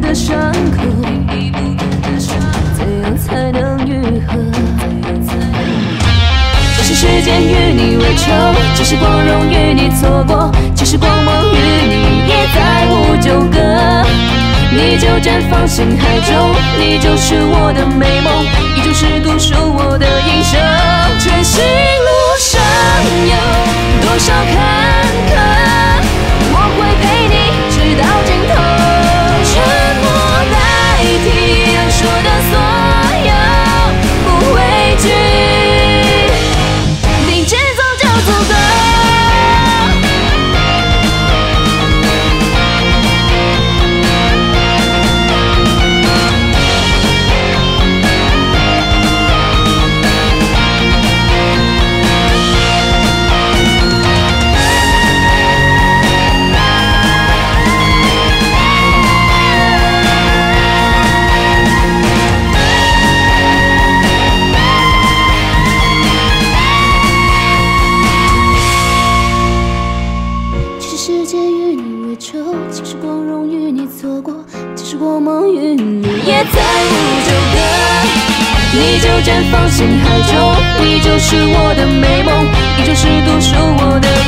的伤口，怎样才能愈合？这是时间与你为仇，这是光荣与你错过，这是光芒与你也再无纠葛。你就绽放心海中，你就是我的美梦，你就是独属我的英雄。前行路上有多少坎坷，我会陪你直到尽头。沉默代替要说的所有，不畏惧，并肩走就足够。世界与你为仇，其实光荣与你错过，其实光芒与你也再无纠葛。你就绽放心海中，你就是我的美梦，你就是独属我的